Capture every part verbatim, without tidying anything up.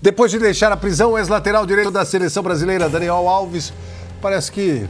Depois de deixar a prisão, o ex-lateral direito da seleção brasileira, Daniel Alves, parece que,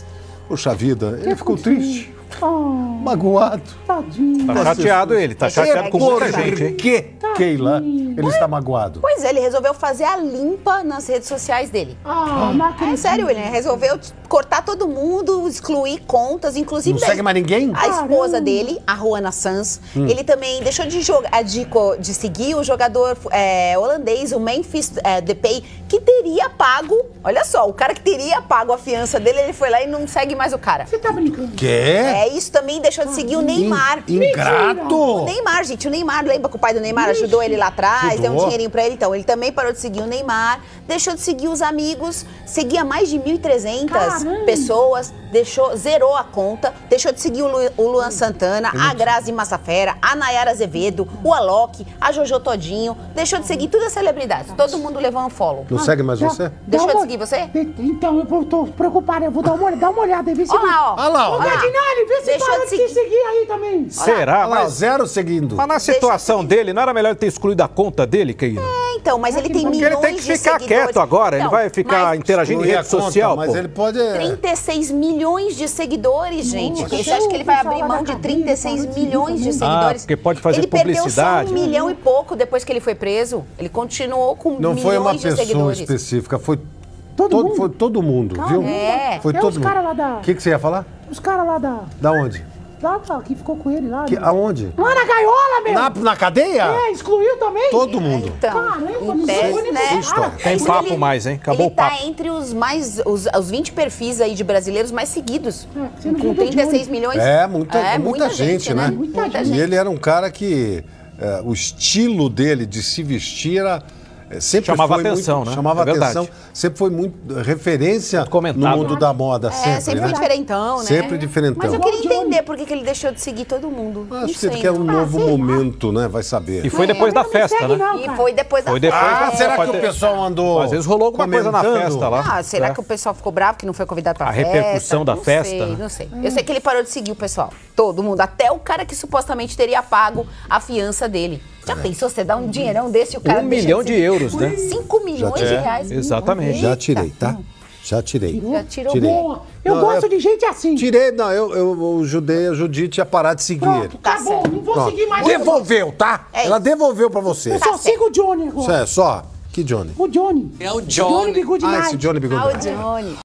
puxa vida, ele ficou triste, Oh, magoado. tadinho. Tá chateado ele, tá chateado com muita gente, hein? Por que, Keila, ele está magoado? Pois é, ele resolveu fazer a limpa nas redes sociais dele. Ah, não É acredito. sério, ele resolveu cortar todo mundo, excluir contas, inclusive... Não segue mais ninguém? A esposa Caramba. dele, a Ruana Sanz, Hum. ele também deixou de, jogar, de, co- de seguir o jogador é, holandês, o Memphis é, Depay, que teria pago, olha só, o cara que teria pago a fiança dele, ele foi lá e não segue mais o cara. Você tá brincando? Quer? É, isso também deixou de seguir o Neymar. Ingrato! O Neymar, gente, o Neymar, lembra que o pai do Neymar ajudou ele lá atrás, deu um Ajudou. dinheirinho pra ele? Então, ele também parou de seguir o Neymar, deixou de seguir os amigos, seguia mais de mil e trezentas Caramba. pessoas, deixou, zerou a conta, deixou de seguir o, Lu, o Luan Santana, a Grazi Massafera, a Nayara Azevedo, o Alok, a Jojo Todinho, deixou de seguir todas as celebridades, todo mundo levou um follow. Não segue mais Já- você? dá Deixou de uma- seguir você? De- Então, eu tô preocupada, eu vou dar uma, olhada- dá uma olhada aí, vê se... Olha lá, ó. Olha lá, ó. Ô, Gardinelli, vê se Deixou para de de te seguir. seguir aí também. Será? Olha lá, Mas, zero seguindo. mas na situação dele, não era melhor ele ter excluído a conta dele, Keila? É, então, mas ele tem Porque milhões ele tem que de ficar seguidores. quieto agora, ele Então, vai ficar mas interagindo em Excluir rede a conta, social, mas pô. ele pode... é, trinta e seis milhões de seguidores, gente. Nossa, Você acha que ele vai o pessoal abrir lá mão da de trinta e seis cadeia milhões de também. seguidores? Ah, porque pode fazer ele publicidade. Ele perdeu só um milhão e pouco depois que ele foi preso. Ele continuou com Não milhões foi uma de pessoa seguidores. específica, foi Todo todo, mundo? foi todo mundo, viu? É. Foi É todo os mundo. caras lá da- O que, que você ia falar? Os caras lá da... Da onde? Lá, lá, que ficou com ele lá. Que, né? aonde? Lá na gaiola, meu! Na, na cadeia? É, excluiu também? Todo mundo. Então, Caramba, não em sei tese, onde né? foi história. Tem É isso papo que mais, hein? Acabou ele o papo. tá entre os mais, os, os vinte perfis aí de brasileiros mais seguidos. É, você não com viu do trinta e seis Johnny. milhões. É, muita, muita, gente, né? Muita E gente. ele era um cara que é, o estilo dele de se vestir era, é, sempre Chamava foi atenção, muito, né? Chamava É verdade. atenção, sempre foi muito referência Muito comentado, no mundo né? da moda, É, sempre, sempre né? foi diferentão, né? Sempre diferentão. Mas eu Igual queria o Johnny. entender por que que ele deixou de seguir todo mundo. Não Acho que sei, ele quer um não. novo sei lá. momento, né? Vai saber. E foi depois Não da me festa, segue, né? não, E cara. foi depois da Foi depois festa. Ah, da- será pode que o ter- pessoal andou Às vezes rolou alguma coisa na comentando? festa lá. Ah, será É. que o pessoal ficou bravo que não foi convidado pra A festa? repercussão da Não festa, sei, né? não sei. Eu sei que ele parou de seguir o pessoal. Todo mundo. Até o cara que supostamente teria pago a fiança dele. Já pensou você dar um dinheirão desse e o cara Um deixa milhão de de seguir? euros, né? Cinco milhões de É, reais. exatamente. Já tirei, tá? Já tirei. Já tirou. Tirei. Boa. Eu Não, gosto é- de gente assim. Tirei, não, eu, eu, o Judei, a Judite ia parar de seguir Pronto, ele. Tá tá bom, certo. não vou Pronto. seguir mais. Devolveu, tá? É Ela isso. devolveu pra você. Eu só Tá sigo o Johnny agora. Isso é só. Que Johnny? O Johnny. É o Johnny Johnny. Bigode Ah, Night. esse Johnny Bigode. Ah, o Johnny.